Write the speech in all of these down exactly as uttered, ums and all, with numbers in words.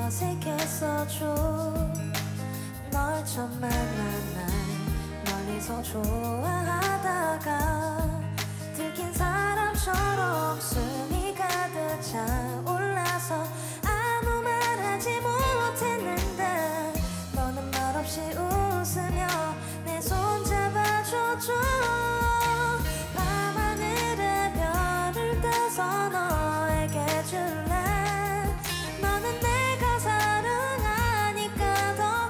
어색했어줘. 널 처음 만난 날 멀리서 좋아하다가 들킨 사람처럼 숨이 가득 차올라서 아무 말 하지 못했는데 너는 말없이 웃으며 내 손 잡아줬죠. 밤하늘에 별을 따서 너에게 줄래. 너는 내가 사랑하니까 더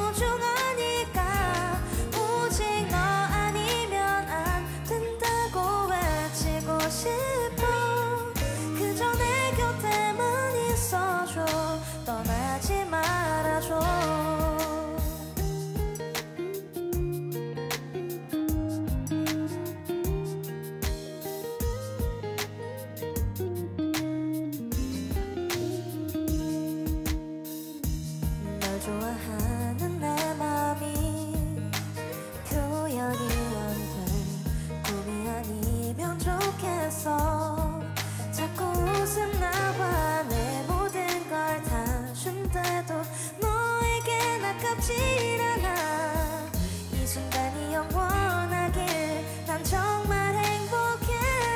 소중하니까 오직 너 아니면 안 된다고 외치고 싶어. 그저 내 곁에만 있어줘. 떠나지 말아줘. 좋아하는 내 맘이 표현이 안 돼. 꿈이 아니면 좋겠어. 자꾸 웃음 나와 내 모든 걸 다 준대도 너에겐 아깝질 않아. 이 순간이 영원하길 난 정말 행복해.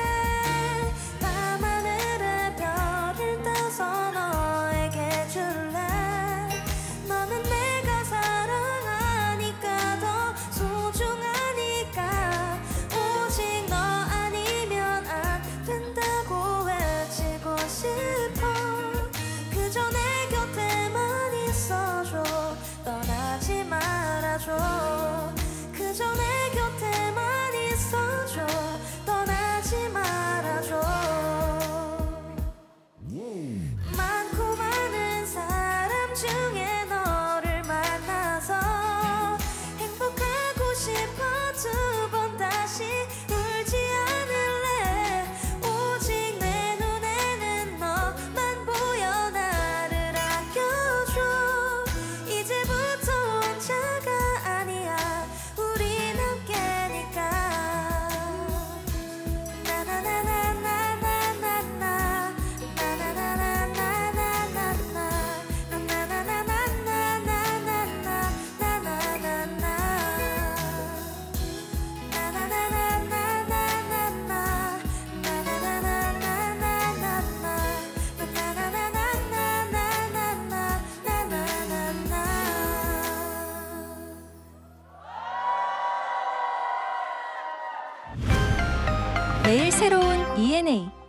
밤하늘에 별을 따서 너에게 줄래. 너는 내가 사랑하니까 더 소중하니까 오직 너 아니면 안 된다고 외치고 싶어. 그저 내 곁에만 있어줘. 떠나지 말아줘. 그저 내 곁에만 있어줘. 떠나지 말아줘. 많고 많은 사람 중에 너를 만나서 행복하고 싶어. 두 번 다시 울지 않을래. 오직 내 눈에는 너만 보여. 나를 아껴줘. 이제부터 혼자가 아니야. 우린 함께니까. 나나나나나나나나 매일 새로운 이엔에이